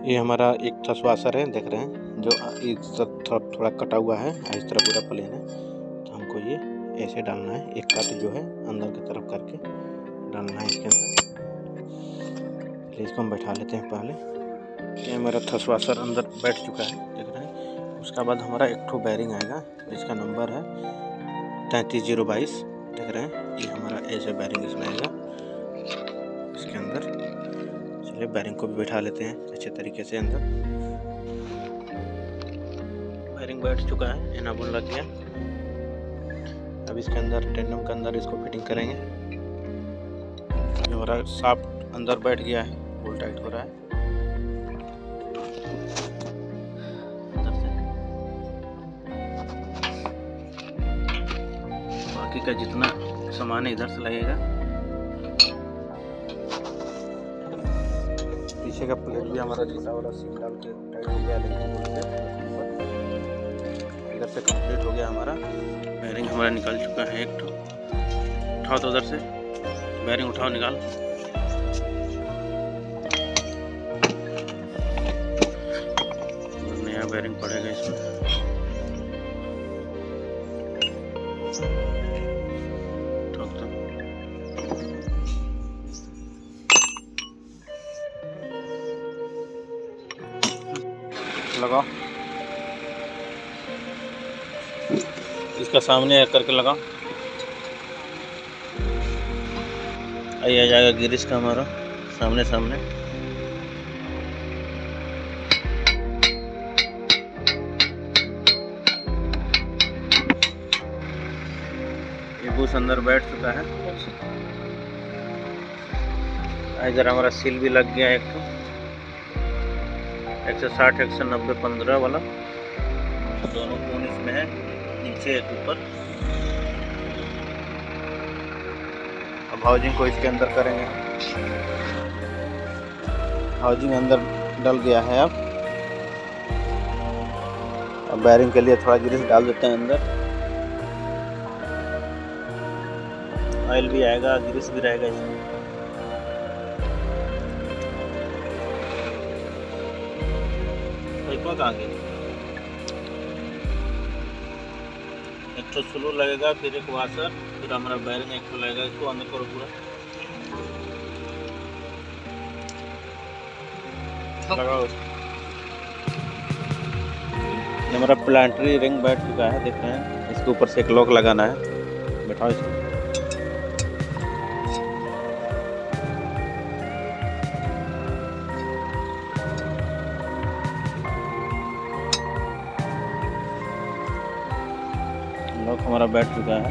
ये हमारा एक थ्रस्ट है, देख रहे हैं, जो इस थोड़ा कटा हुआ है, इस तरह पूरा प्लेन है। तो हमको ये ऐसे डालना है, एक कट जो है अंदर की तरफ करके डालना है इसके अंदर। चलिए इसको हम बैठा लेते हैं पहले। ये हमारा थ्रस्ट अंदर बैठ चुका है, देख रहे हैं। उसका बाद हमारा एक ठो बैरिंग आएगा, जिसका नंबर है 33022, देख रहे हैं। ये हमारा ऐसे बैरिंग इसमें आएगा इसके अंदर। चलिए बैरिंग को भी बैठा लेते हैं अच्छे तरीके से अंदर। बैरिंग बैठ चुका है, एनाबुल लग गया। अब इसके अंदर टेंडम के अंदर इसको फिटिंग करेंगे। हमारा शाफ्ट अंदर बैठ गया है, फुल टाइट हो रहा है अंदर से। बाकी का जितना सामान है इधर से लगेगा। पीछे का प्लेट भी हमारा छोटा वाला सील डाल के टाइट हो गया, लेकिन इधर से कंप्लीट हो गया हमारा। बैरिंग हमारा निकल चुका है एक ठो। उठाओ तो उधर से बैरिंग उठाओ, निकाल। नया बैरिंग पड़ेगा इसमें। लगाओ, इसका सामने करके लगाओ। आ जाएगा गिरिश का हमारा सामने सामने। ये बूस अंदर बैठ चुका है। इधर हमारा सील भी लग गया एक तो 160 190 15 वाला। दोनों कोन इसमें है, नीचे एक ऊपर। अब हाउजिंग को इसके अंदर करेंगे। हाउजिंग अंदर डल गया है। अब बैरिंग के लिए थोड़ा ग्रीस डाल देते हैं अंदर। ऑयल भी आएगा, ग्रीस भी रहेगा इसमें। कहाँ गई? एक तो स्लू लगेगा, फिर एक वाशर, फिर हमारा बैरिंग एक तो लगेगा। इसको अंदर करो पूरा लगाओ। हमारा प्लांटरी रिंग बैठ चुका है, देख रहे हैं। इसके ऊपर से एक लॉक लगाना है, बैठाओ इसको। लॉक हमारा बैठ चुका है।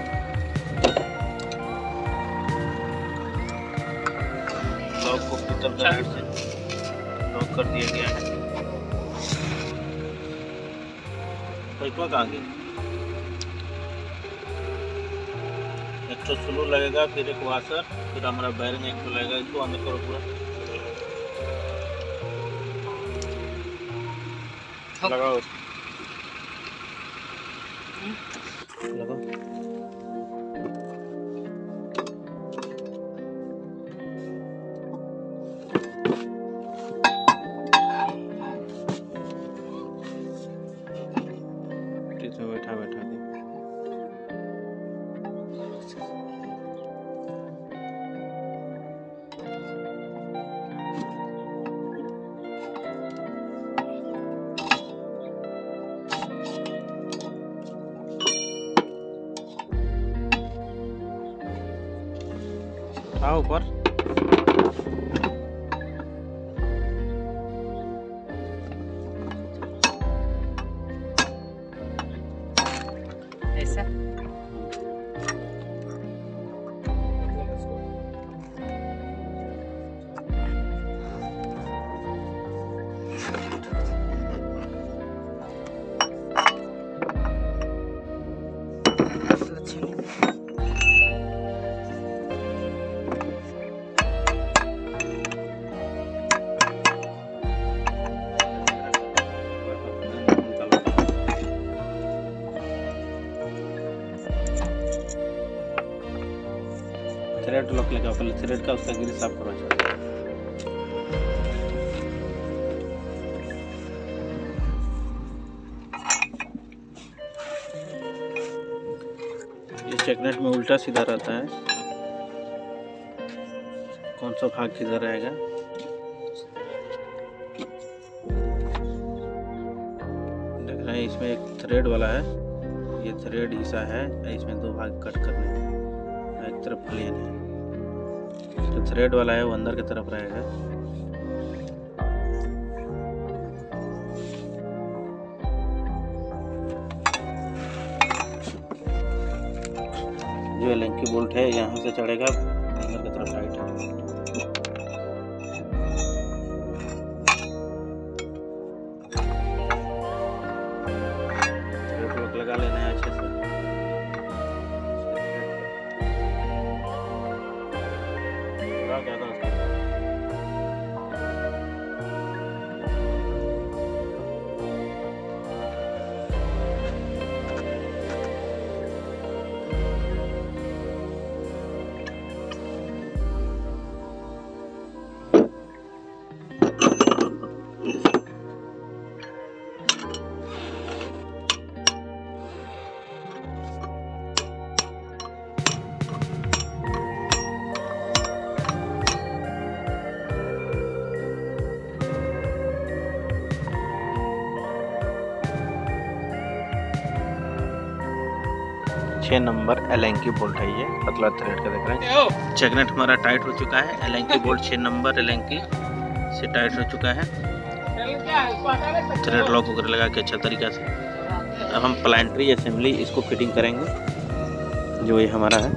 लॉक को पीतल का हेड से लॉक कर दिया गया है। पाइपा कहाँ गई? एक तो स्लू लगेगा, फिर एक वाशर, फिर हमारा बैरिंग एक तो लगेगा। इसको अंदर करो पूरा लगाओ। लगाओ। ठीक है, बैठा बैठा दे। आओ ऊपर। ऐसा थ्रेड लॉक लगा, पहले थ्रेड का उसका ग्रीस साफ करो। चेकनेट में उल्टा सीधा रहता है, कौन सा भाग किधर रहेगा। देख रहे हैं इसमें एक थ्रेड वाला है, ये थ्रेड हिस्सा है, इसमें दो भाग कट करने हैं, एक तरफ प्लेन है। जो थ्रेड वाला है वो अंदर की तरफ रहेगा। जो एलेंकी बोल्ट है यहाँ से चढ़ेगा, अंदर की तरफ टाइट है। थ्रेड लगा लेना है अच्छे से। क्या था 6 नंबर एलेंकी बोल्ट है, ये पतला थ्रेड का देख रहे हैं। चेकनेट हमारा टाइट हो चुका है, एलेंकी बोल्ट 6 नंबर एलेंकी से टाइट हो चुका है। थ्रेड लॉक वगैरह लगा के अच्छा तरीका से अब हम प्लांटरी असेंबली इसको फिटिंग करेंगे। जो ये हमारा है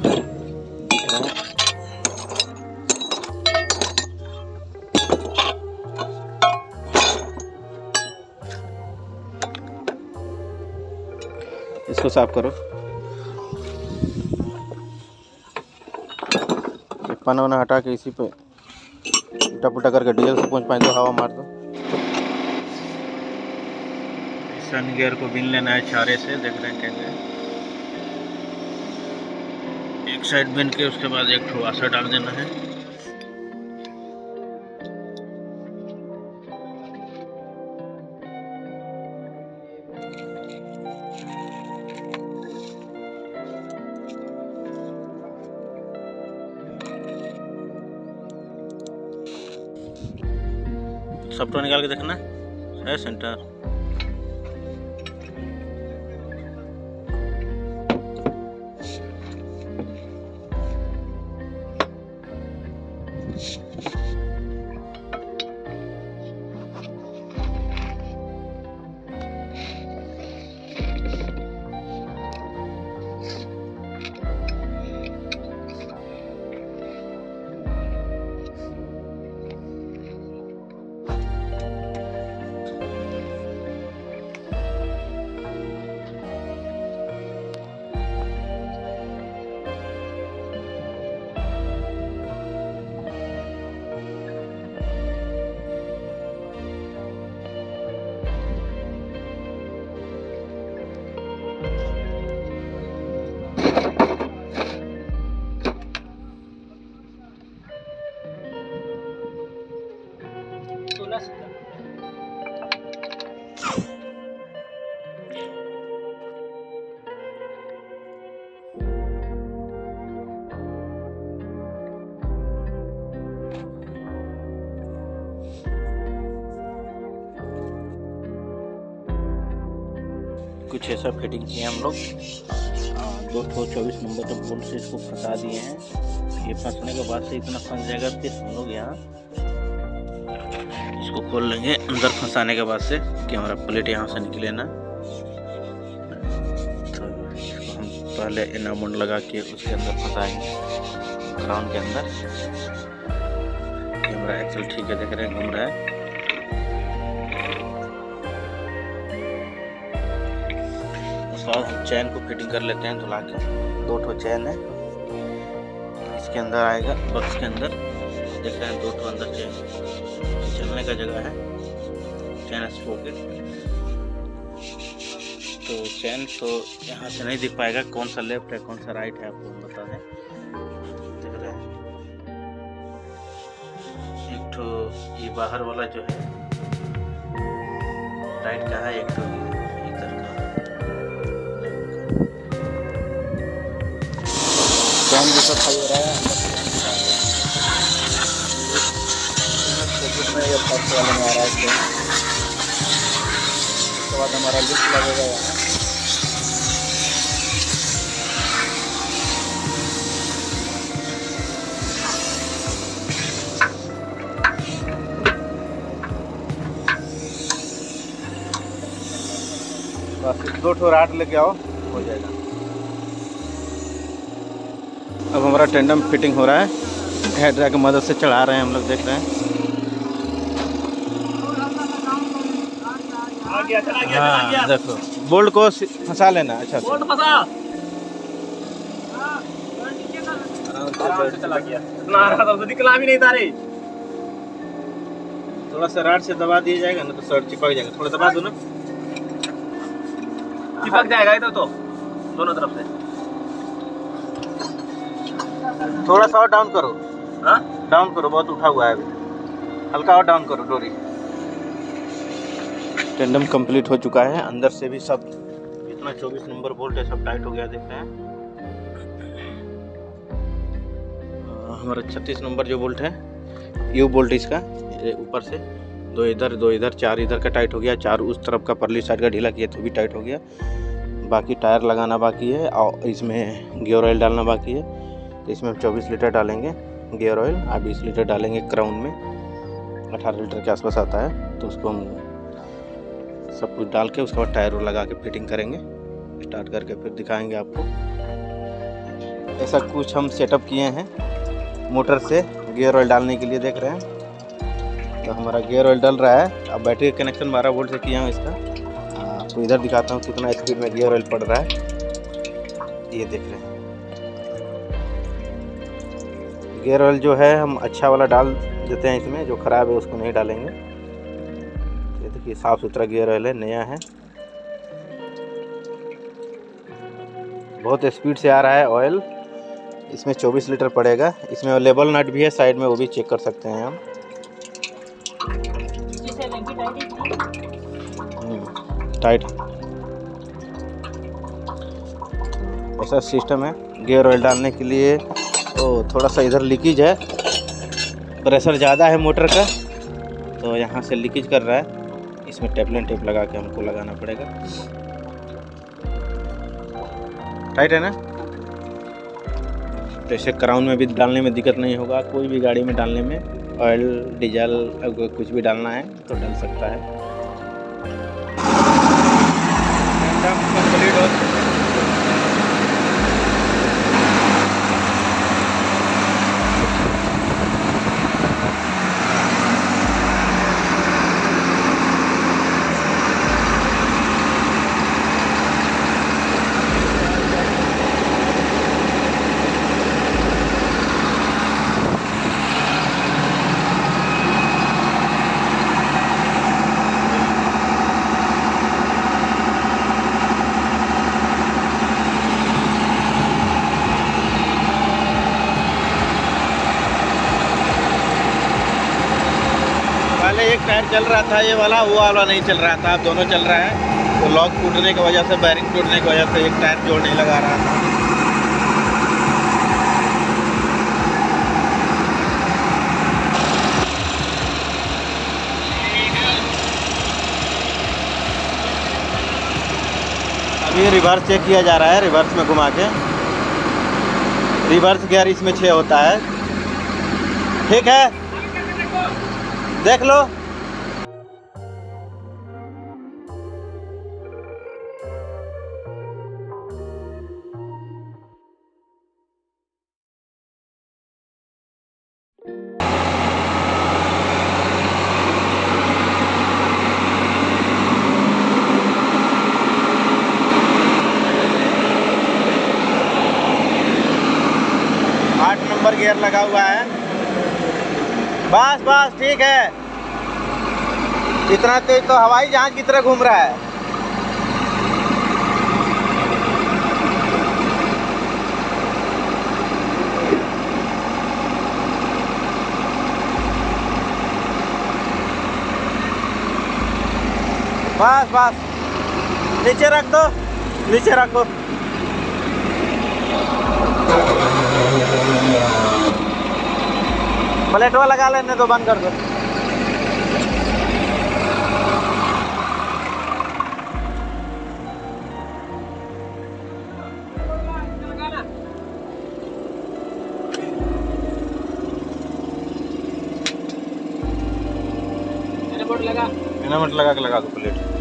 इसको साफ करो, पन्ना वना हटा के इसी पे उल्टा पुल्टा करके डीजल से पहुँच पाए दो, हवा मार दो। सन गियर को बीन लेना है छारे से, देख रहे हैं कैसे एक साइड बीन के उसके बाद एक ठो वाशर डाल देना है। सब तो निकाल के देखना है सेंटर। कुछ ऐसा फिटिंग किए हम लोग। 224 नंबर के बोल्ट से इसको फंसा दिए हैं। ये फंसने के बाद से इतना फंस जाएगा, फिर हम लोग यहाँ इसको खोल लेंगे अंदर फंसाने के बाद से कि हमारा प्लेट यहाँ से निकले ना। तो इसको हम पहले एनामोंड लगा के उसके अंदर फंसाएंगे, क्राउन के अंदर। ये हमारा एक्सल ठीक है, देख रहे हैं घूम रहा है। और हम चैन को फिटिंग कर लेते हैं धुला के। 2 ठो चैन है, इसके अंदर आएगा बक्स के अंदर, देख रहे हैं 2 ठो अंदर चैन, चलने का जगह है, चैन स्पोकेट। तो चैन तो यहाँ से नहीं दिख पाएगा कौन सा लेफ्ट है कौन सा राइट है, आपको हम बता दें। देख रहे हैं एक ठो ये बाहर वाला जो है राइट का है, एक ठो इधर का। फैन भी सफाई हो रहा है। में ये फर्स्ट वाले में आ रहा है। उसके बाद हमारा लिफ्ट लगेगा यहाँ। बस 2 ठो राड लेके आओ, हो जाएगा। अब हमारा टेंडम फिटिंग हो रहा है, हेड्रा की मदद से चढ़ा रहे हैं हम लोग, देख रहे हैं। हाँ, देखो बोल्ट को फंसा लेना अच्छा से। बोल्ट फंसा, चला गया, निकला भी नहीं था रे। थोड़ा सा राड से दबा दिया जाएगा ना तो शर्ट चिपक जाएगा। थोड़ा दबा दो ना, चिपक जाएगा ये तो दोनों तरफ से। थोड़ा सा और डाउन करो। हाँ, डाउन करो, बहुत उठा हुआ है अभी। हल्का और डाउन करो डोरी। टेंडम कंप्लीट हो चुका है। अंदर से भी सब जितना 24 नंबर बोल्ट है सब टाइट हो गया, देख रहे हैं। हमारा 36 नंबर जो बोल्ट है, यू बोल्ट इसका ऊपर से 2 इधर 2 इधर 4 इधर का टाइट हो गया। 4 उस तरफ का परली साइड का ढीला किया तो भी टाइट हो गया। बाकी टायर लगाना बाकी है और इसमें गियर ऑयल डालना बाकी है। तो इसमें हम 24 लीटर डालेंगे गियर ऑयल और 20 लीटर डालेंगे क्राउन में। 18 लीटर के आसपास आता है। तो उसको हम सब कुछ डाल के उसके बाद टायर लगा के फिटिंग करेंगे, स्टार्ट करके फिर दिखाएंगे आपको। ऐसा कुछ हम सेटअप किए हैं मोटर से गियर ऑयल डालने के लिए, देख रहे हैं। तो हमारा गियर ऑयल डल रहा है। अब बैटरी का कनेक्शन 12 वोल्ट से किया हूँ इसका। तो इधर दिखाता हूँ कितना स्पीड में गियर ऑयल पड़ रहा है, ये देख रहे हैं। गियर ऑयल जो है हम अच्छा वाला डाल देते हैं इसमें, जो ख़राब है उसको नहीं डालेंगे। ये देखिए साफ़ सुथरा गियर ऑयल है, नया है। बहुत स्पीड से आ रहा है ऑयल। इसमें 24 लीटर पड़ेगा। इसमें लेबल नट भी है साइड में, वो भी चेक कर सकते हैं हम। टाइट ऐसा सिस्टम है गियर ऑयल डालने के लिए। तो थोड़ा सा इधर लीकेज है, प्रेशर ज़्यादा है मोटर का, तो यहाँ से लीकेज कर रहा है। इसमें टेपलेन टेप लगा के हमको लगाना पड़ेगा। टाइट है ना, तो इसे क्राउन में भी डालने में दिक्कत नहीं होगा। कोई भी गाड़ी में डालने में, ऑयल डीजल कुछ भी डालना है तो डाल सकता है। कंप्लीट हो 1 टायर चल रहा था ये वाला, वो वाला नहीं चल रहा था। अब दोनों चल रहा है। तो लॉक टूटने की वजह से, बैरिंग टूटने की वजह से 1 टायर जोड़ नहीं लगा रहा था। अभी रिवर्स चेक किया जा रहा है, रिवर्स में घुमा के। रिवर्स गियर इसमें 6 होता है। ठीक है, देख लो। नंबर गियर लगा हुआ है। बस बस ठीक है। इतना तेज तो हवाई जहाज की तरह घूम रहा है। बस बस नीचे रख दो, नीचे रखो। प्लेट वो लगा लेने दो, बंद कर दो। लगा के लगा दो प्लेट।